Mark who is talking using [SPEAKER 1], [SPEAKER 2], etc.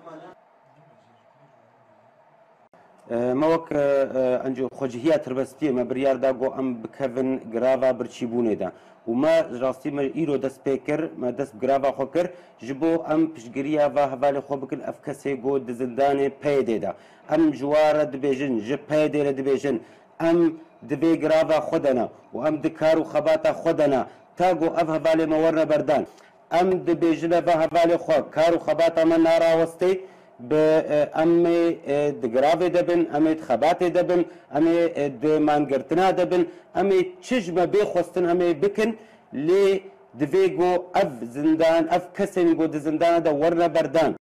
[SPEAKER 1] موك انجو خوجهيا تربستي ما بريار دا جو ام بكفن غرافا برچيبونه دا وما راستي ما ايرو دس بيكر ما دس غرافا خوكر جبو ام بشغريا va havale khobkil afkase go dizildane payde da ام جوار دبيجن ج payde دبيجن ام دبي غرافا خدنا وام دكارو خباتا خدنا تاغو اف havale مورنا بردان ام دبيجن va havale خو كارو خباتا من نارا وستي امي دغرافي دبن امي خباتي دبن امي دمانغرتنا دبن امي تشجمه بخوستن امي بكن لي دفيغو اف زندان اف كسن جو زندان دا ورنا بردان